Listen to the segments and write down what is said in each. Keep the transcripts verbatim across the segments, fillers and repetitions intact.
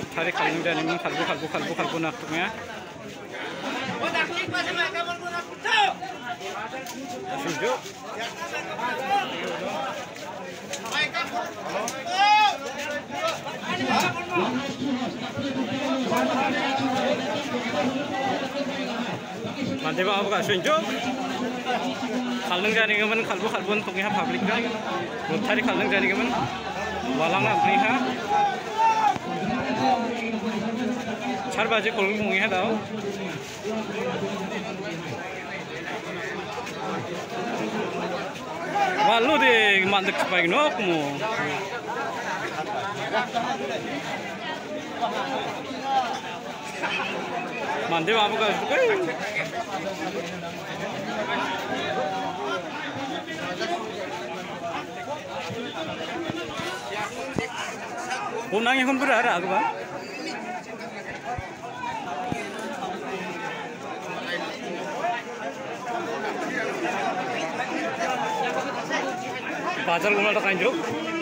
Tarik kalung dan ini kalbu kalbu kalbu kalbu naknya. Sujuk. Mantap apa kak sujuk? Kalung dan ini kan kalbu kalbu naknya publik kan. Tarik kalung dan ini kan walang naknya. चार बजे खोल मुँह है दाओ वालू दे मांदक पाई नो कुमो मांदे बाबू का वो नांगे कौन बुरा रहा आगवा बाजार गुना तो कांजो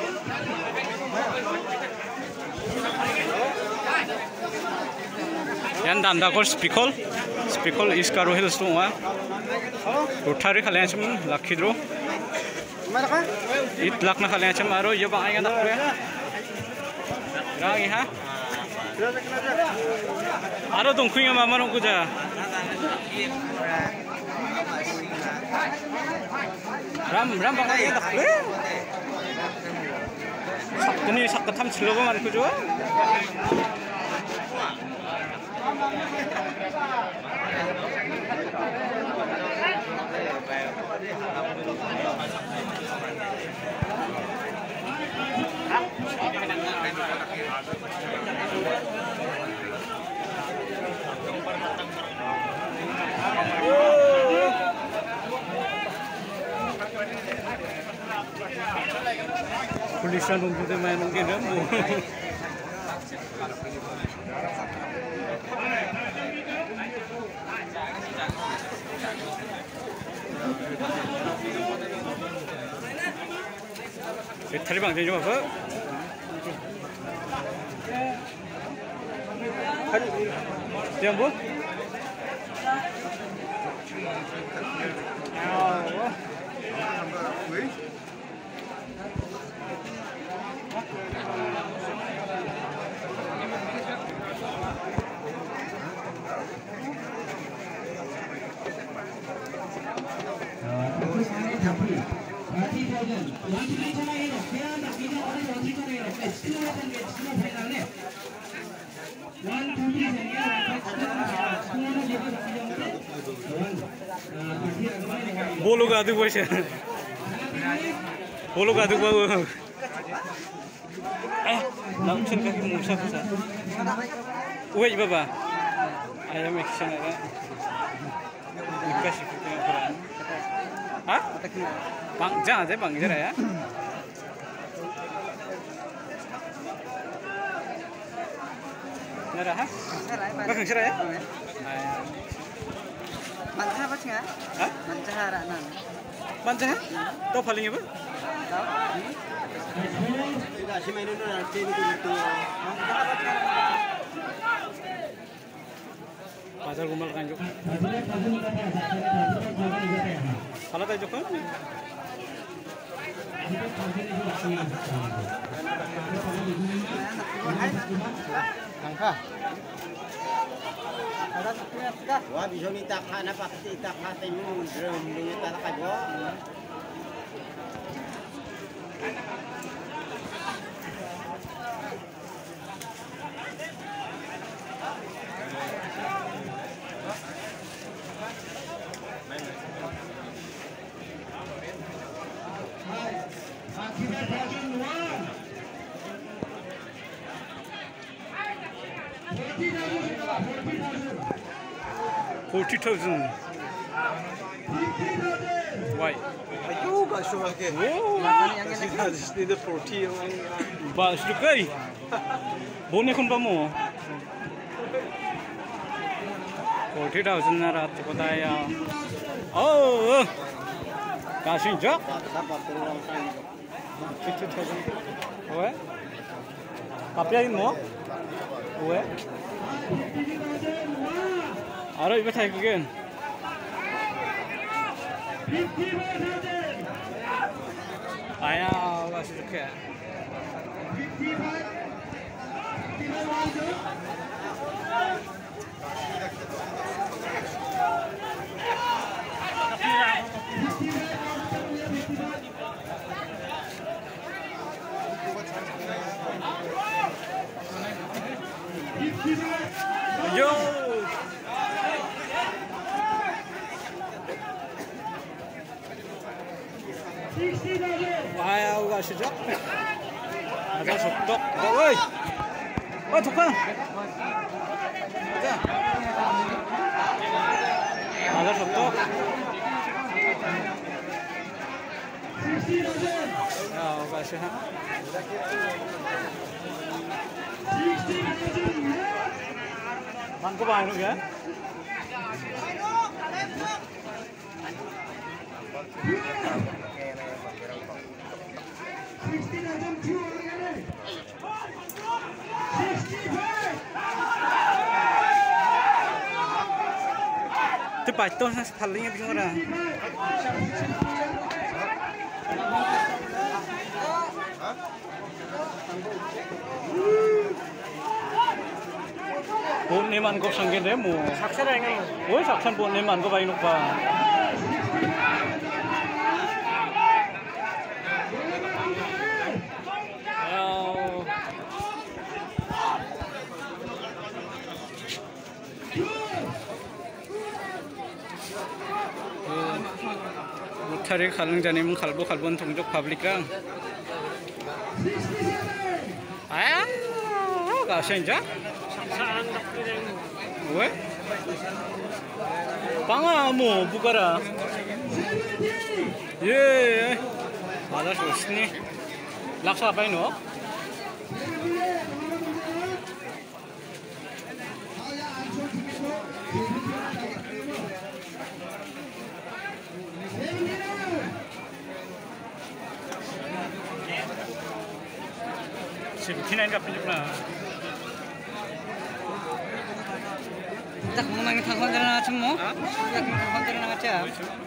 यान दांदा को स्पीकल स्पीकल इसकारो हिल्स तो वहाँ रोटारी खाले हैं चम लाखी द्रो इत लाख ना खाले हैं चम आरो ये बांगे ना करे रांगी हाँ आरो दोंखुई मामा नोंको जा ram ram bangai tak le sakni sakatam chilogo man kujo Tulisan untuk main mungkin kamu. Tadi bang jadi apa? Yang bu? Bolu gadu bosya, bolu gadu bau. Eh, langsung kaki musa musa. Wait baba, ayam action ada. Dikasih kita Quran. Hah? Bang, jangan aja bang, jera ya. Jera ha? Bang, jera ya. Mantah apa sih ya? Hah? Mantah aranan. Mantah? Tahu paling apa? Tahu. Tidak sih mainin nanti itu itu. Pasar gumal kan juk. Kalau tak juk kan? Angka. Wah bisa minta kana pasti tak hati mu drum ni tak tak jo. Forty thousand. Why? Ayo, guys, show again. Oh, this is the forty. Bas, look, guy. Bone kon pamu. Forty thousand na rat ko tayo. Oh, kasih jok. Fifty thousand. What? Kapiain mo? 왜? 알아 이거 다 그게. 아야, 가서 이렇게. Yo. 와야우 가시죠. 아자 속독. 어이. 어 독한. 자. 아자 속독. 야, 가시 하. Bạn có bài nữa kìa. Cái bài tôi sẽ phản linh cái ra. Buôn nem ăn có sang cái đấy mù. Sắc sắc anh ơi. Ôi sắc sắc buôn nem ăn có vài nụ ba. Tarik kalung jani mung kalbo kalbon tunjuk publik kan. Ayah, gak senja. Weh, pangamu bukara. Ye, ada sosni. Laksa apa ini? seventy-nine ka pinjok na. Tak mo nang thangwan dara na mo? Ha? Tak mo thangwan dara na cha.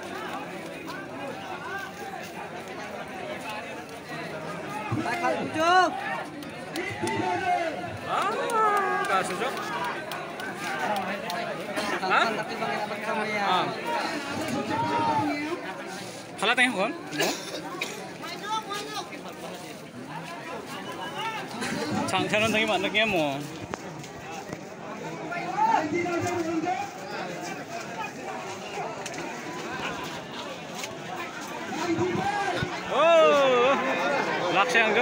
Tak khal pinjok. Ah, ka sujok. Ha? Ah. Khala tayong kon? No? 장태는 되게 많은 게 뭐. 오, 락시양족.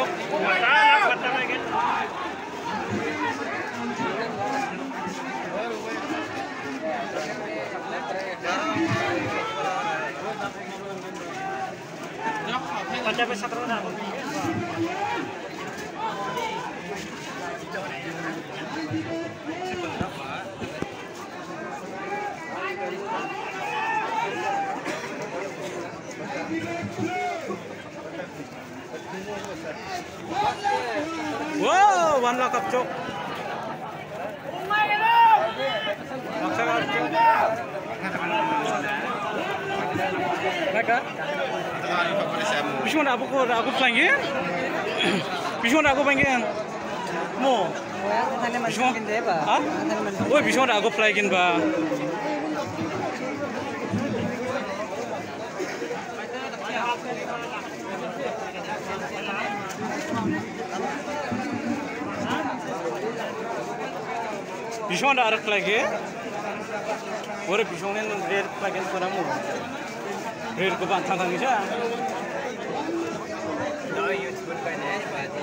पंजाबी सत्रह ना wow, one lakh kapcok. Maksa kapcok. Mereka? Bishon aku ko aku pengen. Bishon aku pengen. Mo. Bishon. Ah? Oh, bishon aku pengen ba. Bishon ada arak lagi, orang bishon yang red lagi sekarang mu, red ko bantang tang aja. No use pun kan ya, berarti.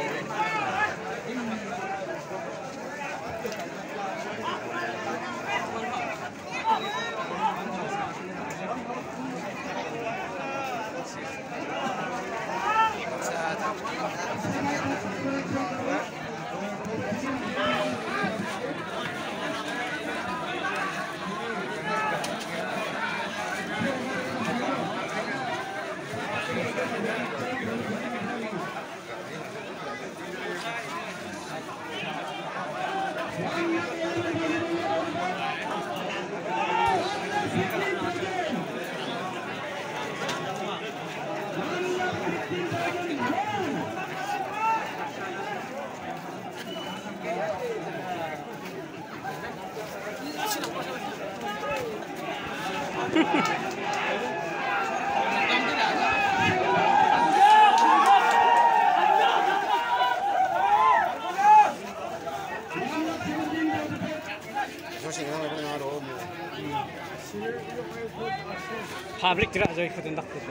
Pabrik gerak jadi ikut hendak tu.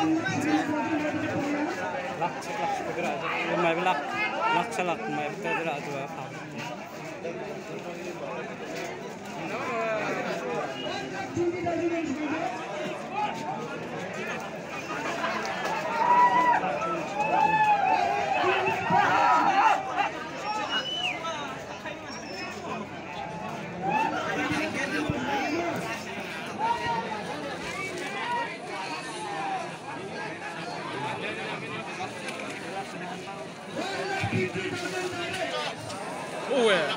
Lak cek lak cek gerak. Mai belak lak celak mai betul gerak tu pabrik. Oh yeah.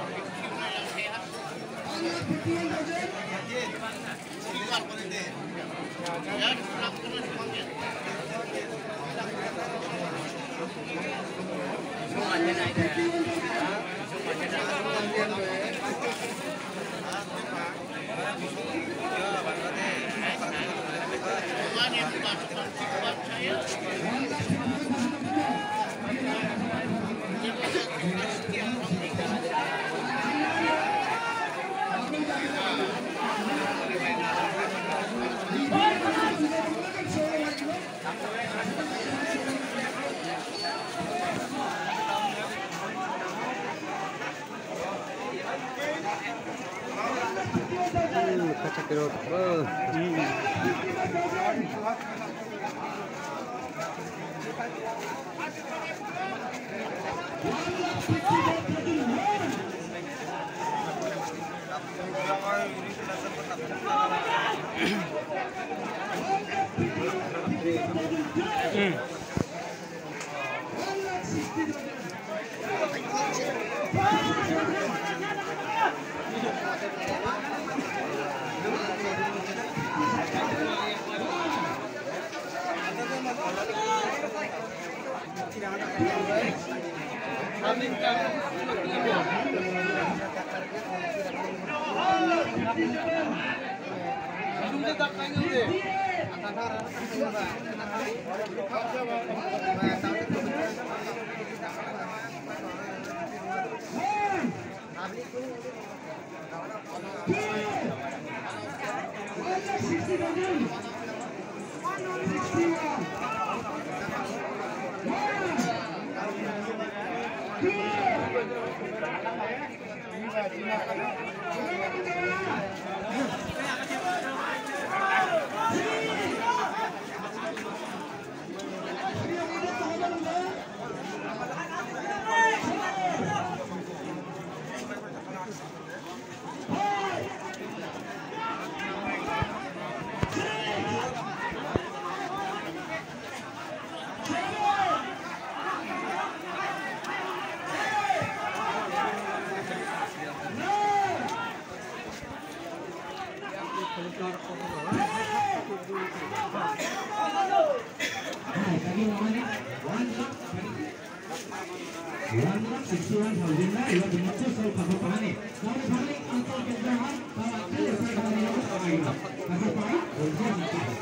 Kacak kerot. Hmm. sixty-one thousand na iwan dimaksud soal kapal pahane. Kalau paling untuk kejahat, kalau ada yang saya katakan yang sama ini. Kapal pahane,